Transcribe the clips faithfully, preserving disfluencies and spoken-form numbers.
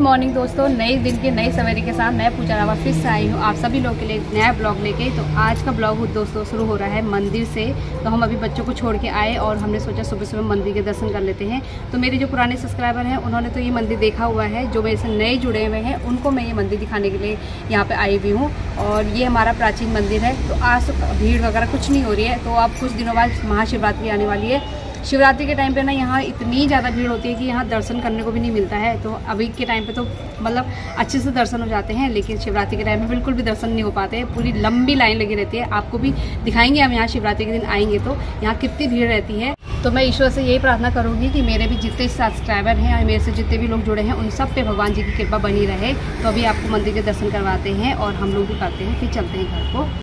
Morning दोस्तों, नए दिन के नए सवेरे के साथ मैं पूजा रावत फिर से आई हूँ आप सभी लोगों के लिए नया ब्लॉग लेके। तो आज का ब्लॉग दोस्तों शुरू हो रहा है मंदिर से। तो हम अभी बच्चों को छोड़ के आए और हमने सोचा सुबह सुबह मंदिर के दर्शन कर लेते हैं। तो मेरे जो पुराने सब्सक्राइबर हैं उन्होंने तो ये मंदिर देखा हुआ है, जो मेरे से नए जुड़े हुए हैं उनको मैं ये मंदिर दिखाने के लिए यहाँ पर आई हुई हूँ। और ये हमारा प्राचीन मंदिर है। तो आज तो भीड़ वगैरह कुछ नहीं हो रही है। तो अब कुछ दिनों बाद महाशिवरात्रि आने वाली है। शिवरात्रि के टाइम पे ना यहाँ इतनी ज़्यादा भीड़ होती है कि यहाँ दर्शन करने को भी नहीं मिलता है। तो अभी के टाइम पे तो मतलब अच्छे से दर्शन हो जाते हैं, लेकिन शिवरात्रि के टाइम पे बिल्कुल भी दर्शन नहीं हो पाते हैं। पूरी लंबी लाइन लगी रहती है। आपको भी दिखाएंगे हम यहाँ शिवरात्रि के दिन आएंगे तो यहाँ कितनी भीड़ रहती है। तो मैं ईश्वर से यही प्रार्थना करूँगी कि मेरे भी जितने सब्सक्राइबर हैं, मेरे से जितने भी लोग जुड़े हैं, उन सब पे भगवान जी की कृपा बनी रहे। तो अभी आपको मंदिर के दर्शन करवाते हैं और हम लोग भी करते हैं, फिर चलते हैं घर को।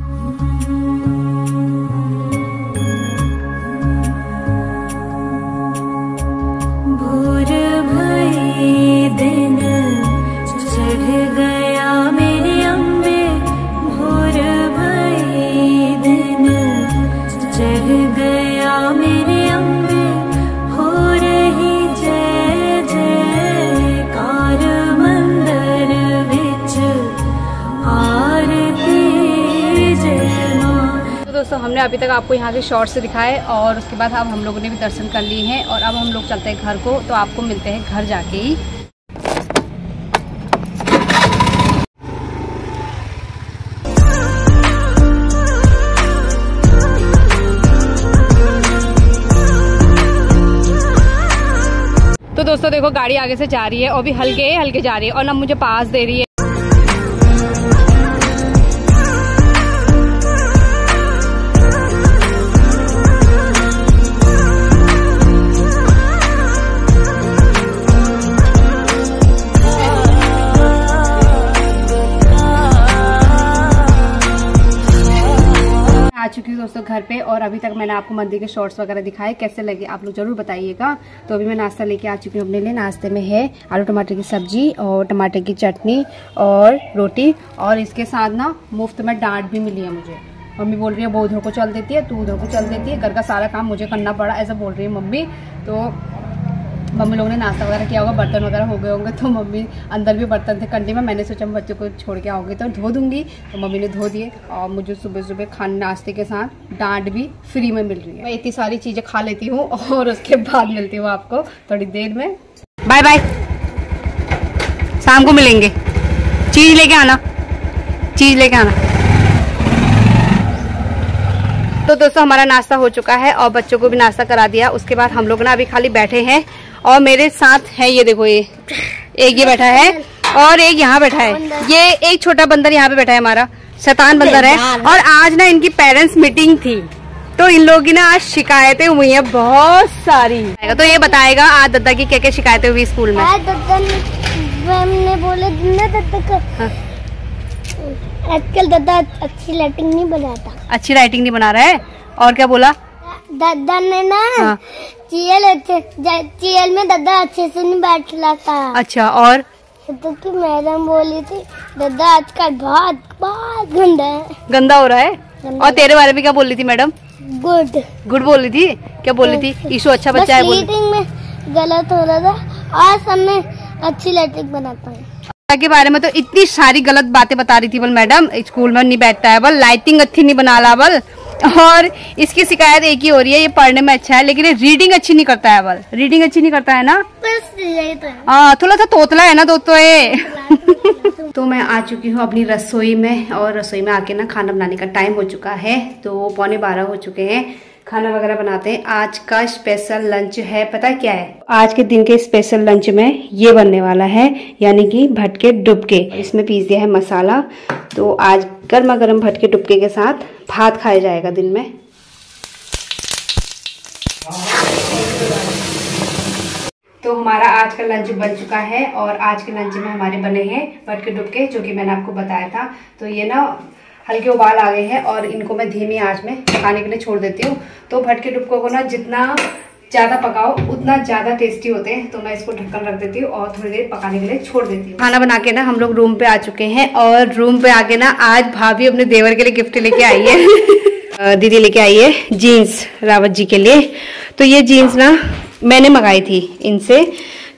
दोस्तों हमने अभी तक आपको यहाँ के शॉर्ट से दिखाए और उसके बाद अब हम लोगों ने भी दर्शन कर लिए हैं और अब हम लोग चलते हैं घर को। तो आपको मिलते हैं घर जाके ही। तो दोस्तों देखो गाड़ी आगे से जा रही है और भी हल्के हल्के जा रही है और ना मुझे पास दे रही है। आ चुकी हूँ दोस्तों घर पे और अभी तक मैंने आपको मंदिर के शॉर्ट्स वगैरह दिखाए, कैसे लगे आप लोग जरूर बताइएगा। तो अभी मैं नाश्ता लेके आ चुकी हूँ अपने लिए। नाश्ते में है आलू टमाटर की सब्जी और टमाटर की चटनी और रोटी, और इसके साथ ना मुफ्त में डांट भी मिली है मुझे। मम्मी बोल रही है वो उधर को चल देती है, तू उधर को चल देती है, घर का सारा काम मुझे करना पड़ा, ऐसा बोल रही है मम्मी। तो मम्मी लोगों ने नाश्ता वगैरह किया होगा, बर्तन वगैरह हो गए होंगे। तो मम्मी अंदर भी बर्तन थे कंडी में, मैंने सोचा मैं बच्चों को छोड़ के आओगी तो धो दूंगी। तो मम्मी ने धो दिए और मुझे सुबह सुबह खाने नाश्ते के साथ डांट भी फ्री में मिल रही है। मैं इतनी सारी चीज़ें खा लेती हूँ और उसके बाद मिलती हूँ आपको थोड़ी देर में। बाय बाय, शाम को मिलेंगे। चीज़ लेके आना, चीज़ लेके आना। तो दोस्तों हमारा नाश्ता हो चुका है और बच्चों को भी नाश्ता करा दिया। उसके बाद हम लोग ना अभी खाली बैठे हैं और मेरे साथ है ये देखो, ये एक ये बैठा है और एक यहाँ बैठा है। ये एक छोटा बंदर यहाँ पे बैठा है, हमारा शैतान बंदर है। और आज ना इनकी पेरेंट्स मीटिंग थी तो इन लोगों की ना आज शिकायतें हुई हैं बहुत सारी। तो ये बताएगा आज दादा की क्या क्या शिकायतें हुई स्कूल में। ने बोले दादा आजकल दादा अच्छी राइटिंग नहीं बनाता। अच्छी राइटिंग नहीं बना रहा है। और क्या बोला दादा ने ना? हाँ। चील अच्छे चील में दादा अच्छे से नहीं बैठ लाता। अच्छा, और तो की मैडम बोली थी दादा आजकल बहुत बहुत गंदा है, गंदा हो रहा है। और तेरे बारे में क्या बोल रही थी मैडम? गुड गुड बोल रही थी। क्या बोल रही थी? ईशु अच्छा बच्चा है। रीडिंग में गलत हो रहा था और सब में अच्छी राइटिंग बनाता है। के बारे में तो इतनी सारी गलत बातें बता रही थी बल मैडम, स्कूल में नहीं बैठता है बल, लाइटिंग अच्छी नहीं बना ला बल। और इसकी शिकायत एक ही हो रही है, ये पढ़ने में अच्छा है लेकिन ये रीडिंग अच्छी नहीं करता है बल। रीडिंग अच्छी नहीं करता है ना? हाँ, थोड़ा सा तोतला है ना दोस्तों ये। तो मैं आ चुकी हूँ अपनी रसोई में और रसोई में आके ना खाना बनाने का टाइम हो चुका है। तो पौने बारह हो चुके हैं। खाना वगैरह बनाते हैं। आज का स्पेशल लंच है, पता है क्या है? आज के दिन के स्पेशल लंच में ये बनने वाला है, यानी कि भटके डुबके। इसमें पीस दिया है मसाला। तो आज गर्मा गर्म भटके डुबके के साथ भात खाया जाएगा दिन में। तो हमारा आज का लंच बन चुका है और आज के लंच में हमारे बने हैं भटके डुबके, जो कि मैंने आपको बताया था। तो ये ना हल्के उबाल आ गए हैं और इनको मैं धीमी आंच में पकाने के लिए छोड़ देती हूँ। तो भटके डुबकों को ना जितना ज़्यादा पकाओ उतना ज़्यादा टेस्टी होते हैं। तो मैं इसको ढक्कन रख देती हूँ और थोड़ी देर पकाने के लिए छोड़ देती हूँ। खाना बना के ना हम लोग रूम पे आ चुके हैं और रूम पे आके ना आज भाभी अपने देवर के लिए गिफ्ट लेके आई है। दीदी लेके आई है जीन्स रावत जी के लिए। तो ये जीन्स ना मैंने मंगाई थी इनसे,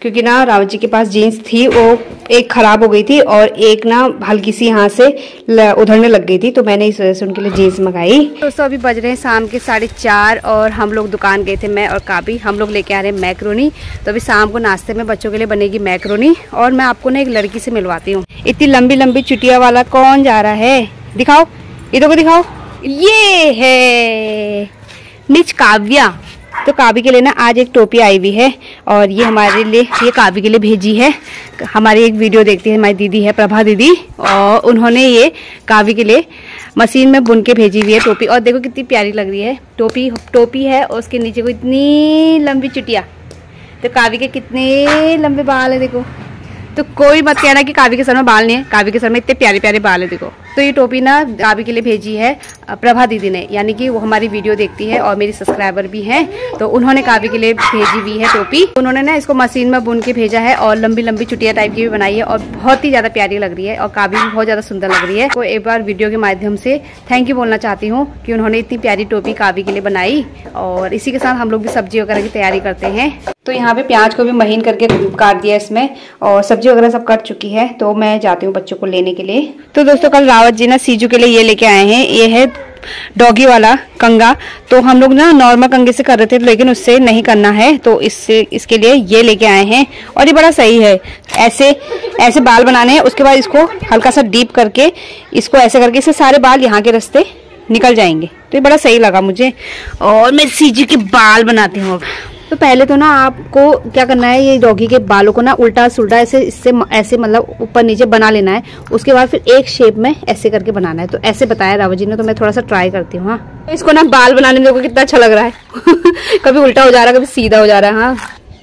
क्योंकि ना रावत जी के पास जीन्स थी, वो एक खराब हो गई थी और एक ना हल्की सी यहाँ से उधरने लग गई थी, तो मैंने इस वजह से उनके लिए जीन्स मंगाई। दोस्तों अभी बज रहे हैं शाम के साढ़े चार और हम लोग दुकान गए थे, मैं और काबी। हम लोग लेके आ रहे हैं मैक्रोनी। तो अभी शाम को नाश्ते में बच्चों के लिए बनेगी मैक्रोनी। और मैं आपको ना एक लड़की से मिलवाती हूँ। इतनी लंबी लंबी चुटिया वाला कौन जा रहा है, दिखाओ इधर को दिखाओ। ये है मिस काव्या। तो काव्य के लिए ना आज एक टोपी आई हुई है और ये हमारे लिए, ये काव्य के लिए भेजी है। हमारी एक वीडियो देखती है हमारी दीदी है प्रभा दीदी, और उन्होंने ये काव्य के लिए मशीन में बुन के भेजी हुई है टोपी। और देखो कितनी प्यारी लग रही है टोपी। टोपी है और उसके नीचे को इतनी लंबी चुटिया। तो काव्य के कितने लंबे बाल है देखो। तो कोई मत कहना कि काव्य के सर में बाल नहीं है, काव्य के सर में इतने प्यारे प्यारे बाल है देखो। तो ये टोपी ना काव्य के लिए भेजी है प्रभा दीदी ने, यानी कि वो हमारी वीडियो देखती है और मेरी सब्सक्राइबर भी हैं, तो उन्होंने काव्य के लिए भेजी हुई है टोपी। उन्होंने ना इसको मशीन में बुन के भेजा है और लंबी लंबी चुटिया टाइप की भी बनाई है और बहुत ही ज्यादा प्यारी लग रही है और काव्य भी बहुत ज्यादा सुंदर लग रही है। तो एक बार वीडियो के माध्यम से थैंक यू बोलना चाहती हूँ कि उन्होंने इतनी प्यारी टोपी काव्य के लिए बनाई। और इसी के साथ हम लोग भी सब्जी वगैरह की तैयारी करते हैं। तो यहाँ पे प्याज को भी महीन करके काट दिया इसमें और सब्जी वगैरह सब कट चुकी है। तो मैं जाती हूँ बच्चों को लेने के लिए। तो दोस्तों कल रावत जी ना सीजू के लिए ये लेके आए हैं, ये है डॉगी वाला कंगा। तो हम लोग ना नॉर्मल कंगे से कर रहे थे, लेकिन उससे नहीं करना है, तो इससे इसके लिए ये लेके आए हैं। और ये बड़ा सही है, ऐसे ऐसे बाल बनाने हैं, उसके बाद इसको हल्का सा डीप करके इसको ऐसे करके इससे सारे बाल यहाँ के रास्ते निकल जाएंगे। तो ये बड़ा सही लगा मुझे। और मैं सीजू के बाल बनाती हूँ। तो पहले तो ना आपको क्या करना है, ये डॉगी के बालों को ना उल्टा सुल्टा ऐसे इससे ऐसे मतलब ऊपर नीचे बना लेना है। उसके बाद फिर एक शेप में ऐसे करके बनाना है। तो ऐसे बताया रावत जी ने, तो मैं थोड़ा सा ट्राई करती हूँ। हाँ, इसको ना बाल बनाने में देखो कितना अच्छा लग रहा है कभी उल्टा हो जा रहा है, कभी सीधा हो जा रहा है। हाँ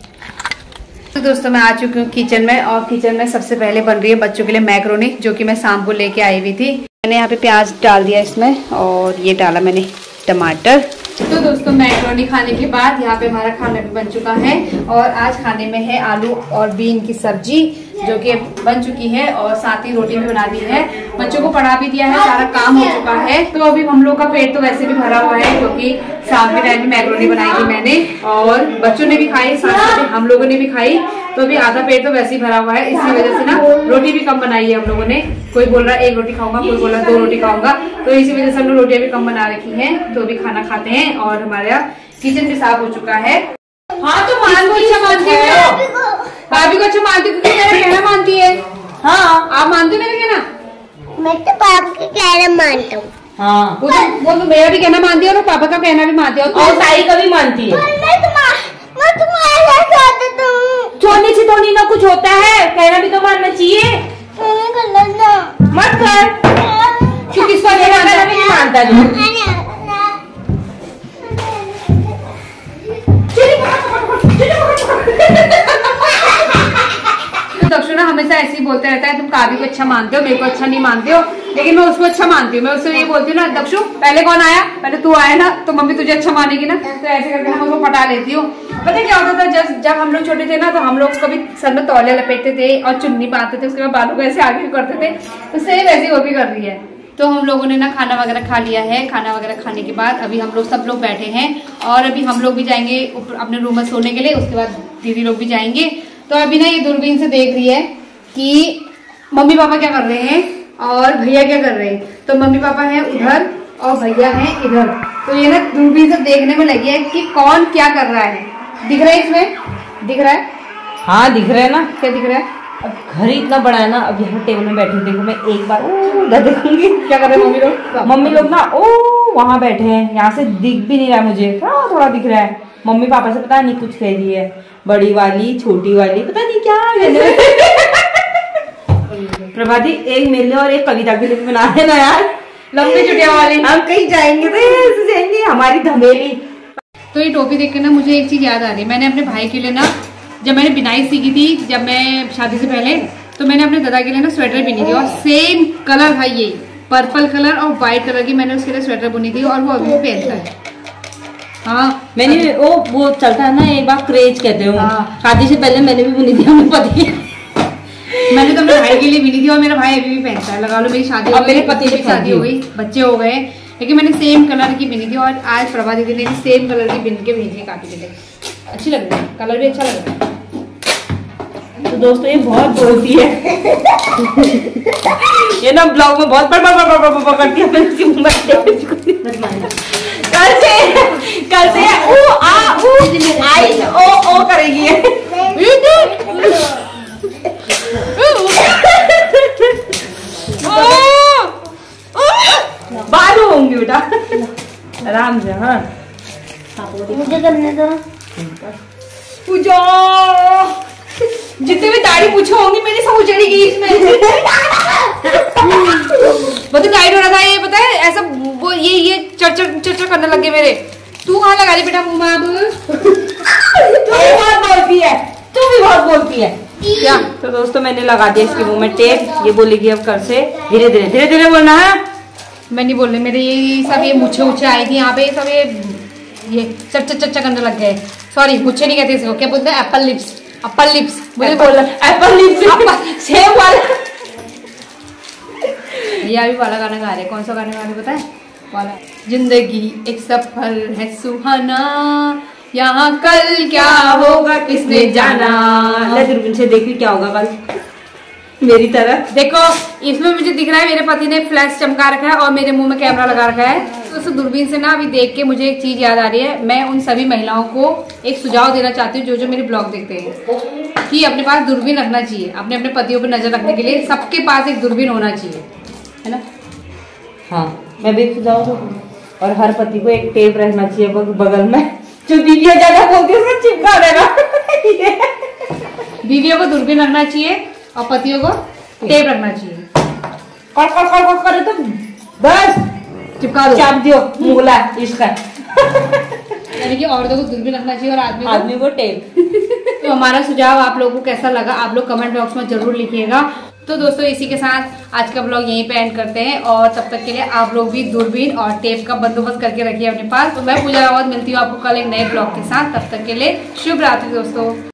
तो दोस्तों मैं आ चुकी हूँ किचन में, और किचन में सबसे पहले बन रही है बच्चों के लिए मैक्रोनी, जो कि मैं शाम को लेके आई हुई थी। मैंने यहाँ पे प्याज डाल दिया इसमें और ये डाला मैंने टमाटर। तो दोस्तों मैक्रोनी खाने के बाद यहाँ पे हमारा खाना भी बन चुका है। और आज खाने में है आलू और बीन की सब्जी, जो कि बन चुकी है, और साथ ही रोटी भी बना दी है। बच्चों को पढ़ा भी दिया है, सारा काम हो चुका है। तो अभी हम लोग का पेट तो वैसे भी भरा हुआ है, क्योंकि शाम के टाइम में मैक्रोनी बनाई थी मैंने, और बच्चों ने भी खाई, साथ में हम लोगों ने भी खाई। तो अभी आधा पेट तो वैसे ही भरा हुआ है। इसी वजह से ना रोटी भी कम बनाई है हम लोगों ने। कोई बोल रहा है एक रोटी खाऊंगा, कोई बोल रहा है दो रोटी खाऊंगा, तो इसी वजह से हम लोग रोटियां भी कम बना रखी हैं। तो अभी खाना खाते हैं और हमारा किचन भी साफ हो चुका है। हाँ तो मान को अच्छा मानती है, भाभी को अच्छा मानती है, क्योंकि मेरा कहना मानती है। हाँ आप मानते हो मेरा कहना? मैं तो पापा का कहना मानता हूँ। हाँ वो तो वो तो मेरा भी कहना मानती है और पापा का कहना भी मानती है, और ताई का भी मानती है। छोटी सी थोड़ी ना कुछ होता है, कहना भी तो मानना चाहिए। मत कर, क्यों किसको कहना भी नहीं मानता तू। दक्षिणा हमेशा ऐसे ही बोलते रहता है, तुम काव्य को अच्छा मानते हो, मेरे को अच्छा नहीं मानते हो, लेकिन मैं उसको अच्छा मानती हूँ। मैं उससे ये बोलती हूँ ना, दक्षु पहले कौन आया, पहले तू आया ना, तो मम्मी तुझे अच्छा मानेगी ना। तो ऐसे करके हम उसको पटा लेती हूँ। पता है क्या होता था, जब जब हम लोग छोटे थे ना, तो हम लोग कभी सर में तौलिया लपेटते थे और चुन्नी बांधते थे, उसके बाद बालों को ऐसे आगे भी करते थे। तो सेम वैसे वो भी कर रही है। तो हम लोगों ने ना खाना वगैरह खा लिया है। खाना वगैरह खाने के बाद अभी हम लोग सब लोग बैठे हैं, और अभी हम लोग भी जाएंगे अपने रूम में सोने के लिए। उसके बाद दीदी लोग भी जाएंगे। तो अभी ना ये दूरबीन से देख रही है कि मम्मी पापा क्या कर रहे हैं और भैया क्या कर रहे हैं। तो मम्मी पापा है उधर और भैया है इधर। तो ये ना दूरबीन से देखने में लगी है कि कौन क्या कर रहा है। दिख रहा है इसमें, दिख रहा है? हाँ दिख रहा है ना। क्या दिख रहा है? अब घर ही इतना बड़ा है ना, अब यहाँ टेबल में बैठे देखो, मैं एक बार उधर देखूंगी क्या कर रहे हैं मम्मी लोग। मम्मी लोग ना ओ वहाँ बैठे हैं, यहाँ से दिख भी नहीं रहा है मुझे, हाँ थोड़ा दिख रहा है। मम्मी पापा से पता नहीं कुछ कह रही है, बड़ी वाली छोटी वाली पता नहीं क्या। प्रभाती एक मेले और एक कविता के लिए बना है ना यार, लंबी छुट्टियां वाली। हम कहीं जाएंगे तो ऐसे जाएंगे, हमारी धमेली। तो ये टोपी देख के ना मुझे एक चीज याद आ रही है। मैंने अपने भाई के लिए ना, जब मैंने बिनाई सीखी थी जब मैं शादी से पहले, तो मैंने अपने दादा के लिए ना स्वेटर बुनी थी, और सेम कलर था ये, पर्पल कलर और व्हाइट कलर की मैंने उसके लिए स्वेटर बुनी थी, और वो अभी भी पहनता है। हाँ मैंने वो वो चलता है ना एक बार क्रेज कहते हो। हाँ। शादी से पहले मैंने भी बुनी थी, हमें पता है। मैंने तो अपने भाई के लिए बुनी थी, और मेरा भाई अभी भी पहनता है। लगा लो मेरी शादी, और मेरे पति की शादी हो गई, बच्चे हो गए, लेकिन मैंने सेम कलर की बुनी थी। और आज प्रभा दीदी ने भी सेम कलर की बुन के भेजी है काफी के लिए। अच्छी लग रही है, कलर भी अच्छा लग रहा है। तो दोस्तों ये बहुत बोलती है। ये ना ब्लॉग में बहुत बड़ बड़ बड़ बड़ बड़ करती है। कल से कल से ओ आ ऊ आई ओ ओ करेगी। बालू होंगी बेटा, आराम से। हाँ मुझे करने दो। पूजा जितने भी दाढ़ी पूछे होंगी मेरी सब उजड़ेगी इसमें। बहुत टाइट हो रहा था ये, पता है ऐसा वो ये ये चरचर चरचर करने लगे मेरे। तू कहाँ लगा रही बेटा मुँह में? अब तू भी बहुत बोलती है, तू भी बहुत बोलती है क्या? तो दोस्तों मैंने लगा दिया इसके मुंह में टेप। ये बोलेगी अब कर से धीरे धीरे धीरे धीरे बोलना है। मैं नहीं बोल रही, मेरे ये सब ये मुच्छे उच्छे आई थी यहाँ पे, सब ये ये चच्चा चच्चा करने लग गए। सॉरी मुच्छे नहीं कहते इसको, क्या बोलते हैं? Apple lips. एप्पल लिप्स मुझे बोल रहा एप्पल लिप्स सेब वाला। ये अभी वाला गाना गा रहे। कौन सा गाना गा रहे पता है? वाला जिंदगी एक सफर है सुहाना, यहाँ कल क्या होगा किसने जाना। ले दूरबीन से देखी क्या होगा कल मेरी तरह। देखो इसमें मुझे दिख रहा है मेरे पति ने फ्लैश चमका रखा है और मेरे मुंह में कैमरा लगा रखा है। तो उस दूरबीन से ना अभी देख के मुझे एक चीज याद आ रही है। मैं उन सभी महिलाओं को एक सुझाव देना चाहती हूँ जो जो मेरे ब्लॉग देखते हैं, कि अपने पास दूरबीन रखना चाहिए। अपने अपने पतियों पर नजर रखने के लिए सबके पास एक दूरबीन होना चाहिए, है ना? हाँ मैं भी सुझाव दूँ। और हर पति को एक टेप रखना चाहिए बगल में, जो बीवियां ज्यादा बोलती है उसको चिपका देना। बीवियों को दूरबीन रखना चाहिए और पतियों को टेप रखना चाहिए। कड़ कड़ कड़ कड़ करे तो बस चिपका दो, चाप दियो मुगला इसका। यानी कि औरतों को दूरबीन रखना चाहिए और आदमी आदमी को टेप। तो हमारा सुझाव आप लोगों को कैसा लगा आप लोग कमेंट बॉक्स में जरूर लिखिएगा। तो दोस्तों इसी के साथ आज का ब्लॉग यहीं पे एंड करते हैं और तब तक के लिए आप लोग भी दूरबीन और टेप का बंदोबस्त करके रखिए अपने पास। तो मैं पूजा रावत मिलती हूँ आपको कल एक नए ब्लॉग के साथ। तब तक के लिए शुभ रात्रि दोस्तों।